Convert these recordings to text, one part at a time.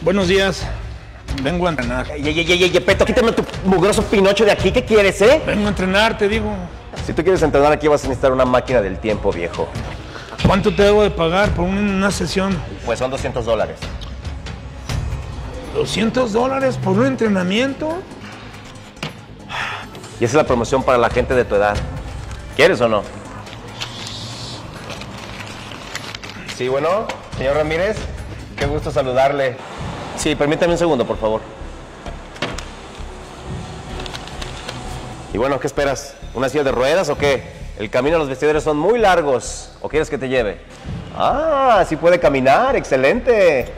Buenos días. Vengo a entrenar. Peto, quítame tu mugroso Pinocho de aquí. ¿Qué quieres, eh? Vengo a entrenar, te digo. Si tú quieres entrenar aquí vas a necesitar una máquina del tiempo, viejo. ¿Cuánto te debo de pagar por una sesión? Pues son $200. ¿$200 por un entrenamiento? Y esa es la promoción para la gente de tu edad. ¿Quieres o no? Sí, bueno, señor Ramírez, qué gusto saludarle. Sí, permítame un segundo, por favor. Y bueno, ¿qué esperas? ¿Una silla de ruedas o qué? El camino a los vestidores son muy largos. ¿O quieres que te lleve? Ah, sí puede caminar, excelente.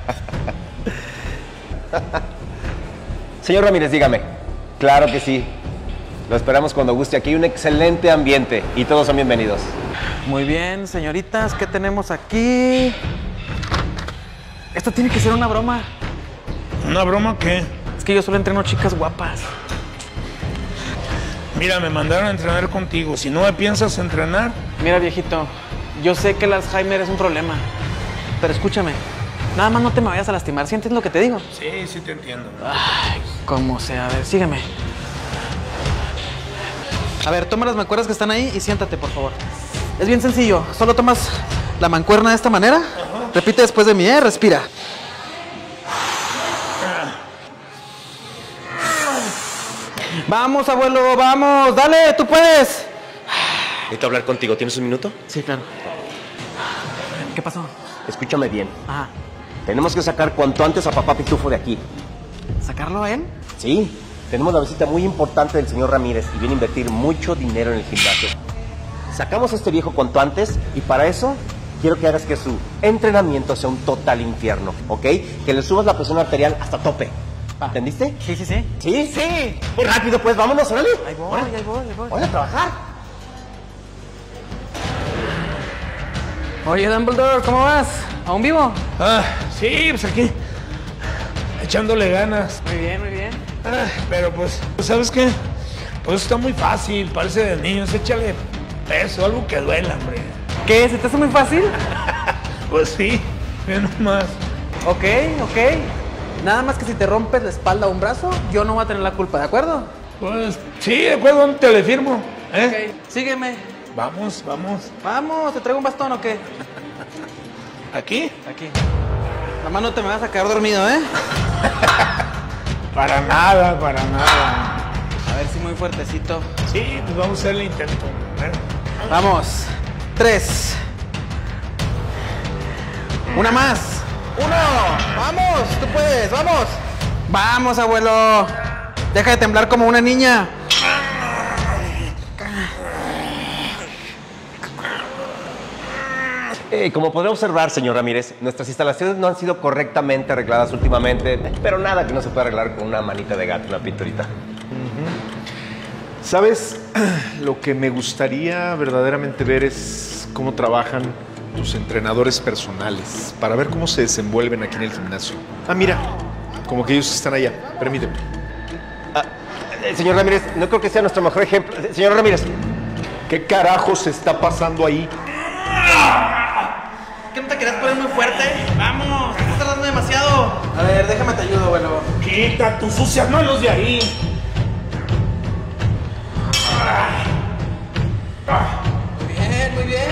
Señor Ramírez, dígame. Claro que sí. Lo esperamos cuando guste. Aquí hay un excelente ambiente y todos son bienvenidos. Muy bien, señoritas, ¿qué tenemos aquí? Esto tiene que ser una broma. ¿Una broma qué? Es que yo solo entreno chicas guapas. Mira, me mandaron a entrenar contigo. Si no me piensas entrenar... Mira, viejito, yo sé que el Alzheimer es un problema, pero escúchame, nada más no te me vayas a lastimar. ¿Sí entiendes lo que te digo? Sí, sí te entiendo. Ay, cómo sea. A ver, sígueme. A ver, toma las mancuernas que están ahí y siéntate, por favor. Es bien sencillo. Solo tomas la mancuerna de esta manera. Repite después de mí, respira. Vamos, abuelo, vamos. Dale, tú puedes. Necesito hablar contigo. ¿Tienes un minuto? Sí, claro. ¿Qué pasó? Escúchame bien. Ajá. Tenemos que sacar cuanto antes a papá Pitufo de aquí. ¿Sacarlo a él? Sí. Tenemos la visita muy importante del señor Ramírez y viene a invertir mucho dinero en el gimnasio. Sacamos a este viejo cuanto antes y para eso quiero que hagas que su entrenamiento sea un total infierno, ¿ok? Que le subas la presión arterial hasta tope. ¿Entendiste? Sí, sí, sí. ¿Sí? Sí. Muy rápido, pues, vámonos, órale. Ahí voy, ahí voy. Voy a trabajar. Oye, Dumbledore, ¿cómo vas? ¿Aún vivo? Ah, sí, pues aquí. Echándole ganas. Muy bien, muy bien. Ah, pero pues, ¿sabes qué? Pues está muy fácil, parece de niños. Échale peso, algo que duela, hombre. ¿Qué? ¿Se te hace muy fácil? Pues sí, ve nomás. Ok. Nada más que si te rompes la espalda o un brazo, yo no voy a tener la culpa, ¿de acuerdo? Pues sí, de acuerdo, te le firmo. Ok, sígueme. Vamos. Vamos, ¿te traigo un bastón o qué? ¿Aquí? Aquí. Nada más no te me vas a quedar dormido, ¿eh? Para nada. A ver si muy fuertecito. Sí, pues vamos a hacer el intento. Vamos. 3. Una más. 1. Vamos, tú puedes, vamos. Vamos, abuelo. Deja de temblar como una niña. Como podrá observar, señor Ramírez, nuestras instalaciones no han sido correctamente arregladas últimamente, pero nada que no se pueda arreglar con una manita de gato, una pinturita. ¿Sabes? Lo que me gustaría verdaderamente ver es cómo trabajan tus entrenadores personales para ver cómo se desenvuelven aquí en el gimnasio. Ah, mira, como que ellos están allá. Permíteme. Señor Ramírez, no creo que sea nuestro mejor ejemplo. Señor Ramírez. ¿Qué carajo se está pasando ahí? ¿Qué no te querías poner muy fuerte? Vamos, estás tardando demasiado. A ver, déjame te ayudo, abuelo. Quita tus sucias manos de ahí. Muy bien.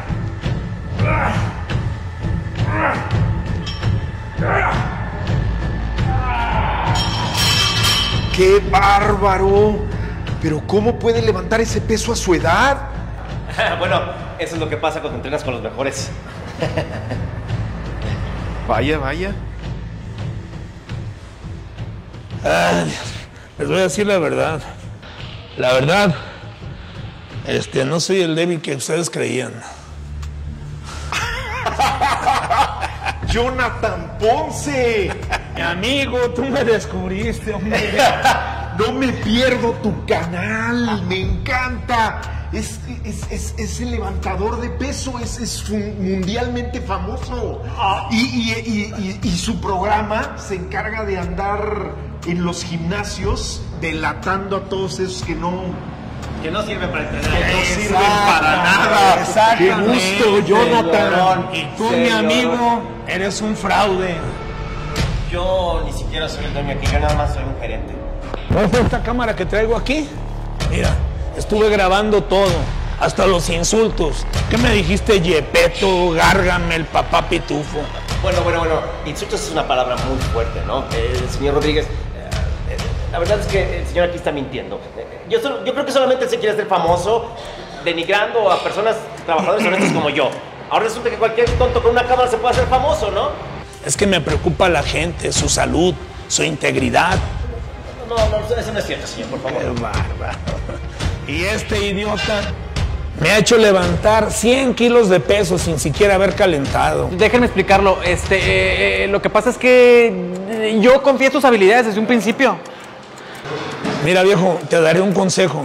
¡Qué bárbaro! ¿Pero cómo puede levantar ese peso a su edad? Bueno, eso es lo que pasa cuando entrenas con los mejores. Vaya. Les voy a decir la verdad. La verdad, no soy el débil que ustedes creían. ¡Jonathan Ponce! Mi amigo, tú me descubriste, hombre. No me pierdo tu canal, me encanta. Es el levantador de peso, es mundialmente famoso. Y su programa se encarga de andar en los gimnasios delatando a todos esos que no sirven para entrenar. Que no sirven para nada. Exactamente. ¡Qué gusto, Jonathan! Y tú, mi amigo, eres un fraude. Yo ni siquiera soy el dueño aquí, yo nada más soy un gerente. ¿Ves esta cámara que traigo aquí? Mira, estuve grabando todo, hasta los insultos. ¿Qué me dijiste, Yepeto, Gárgame, el papá pitufo? Bueno, insultos es una palabra muy fuerte, ¿no? Señor Rodríguez, la verdad es que el señor aquí está mintiendo. Yo creo que solamente él se quiere hacer famoso denigrando a personas, trabajadores honestos como yo. Ahora resulta que cualquier tonto con una cámara se puede hacer famoso, ¿no? Es que me preocupa la gente, su salud, su integridad. No, eso no es cierto, señor, por favor. Qué bárbaro. Y este idiota me ha hecho levantar 100 kilos de peso sin siquiera haber calentado. Déjenme explicarlo. Lo que pasa es que yo confié en tus habilidades desde un principio. Mira, viejo, te daré un consejo.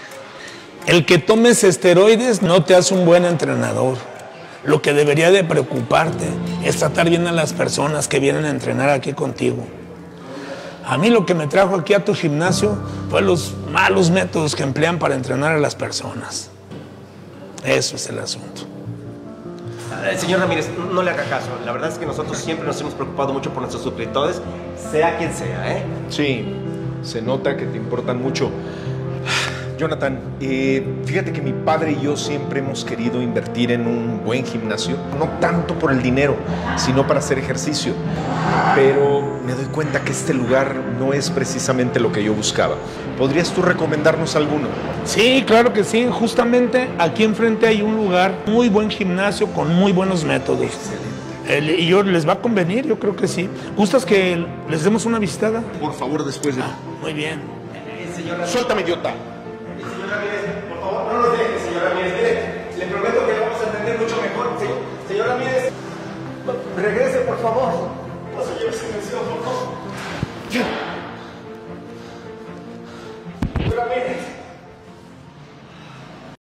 El que tomes esteroides no te hace un buen entrenador. Lo que debería de preocuparte es tratar bien a las personas que vienen a entrenar aquí contigo. A mí lo que me trajo aquí a tu gimnasio fue los malos métodos que emplean para entrenar a las personas. Eso es el asunto. Señor Ramírez, no le haga caso. La verdad es que nosotros siempre nos hemos preocupado mucho por nuestros suscriptores, sea quien sea, ¿eh? Sí, se nota que te importan mucho. Jonathan, fíjate que mi padre y yo siempre hemos querido invertir en un buen gimnasio, no tanto por el dinero, sino para hacer ejercicio. Pero me doy cuenta que este lugar no es precisamente lo que yo buscaba. ¿Podrías tú recomendarnos alguno? Sí, claro que sí. Justamente aquí enfrente hay un lugar, muy buen gimnasio con muy buenos métodos. Excelente. Y yo les va a convenir, yo creo que sí. ¿Gustas que les demos una visitada? Por favor, después de... Muy bien. Suéltame, idiota. Señor Ramírez, por favor, no nos deje, señor Ramírez. Mire, le prometo que lo vamos a entender mucho mejor. Señor Ramírez, regrese, por favor. No se lleve silencio, por favor. Señor Ramírez.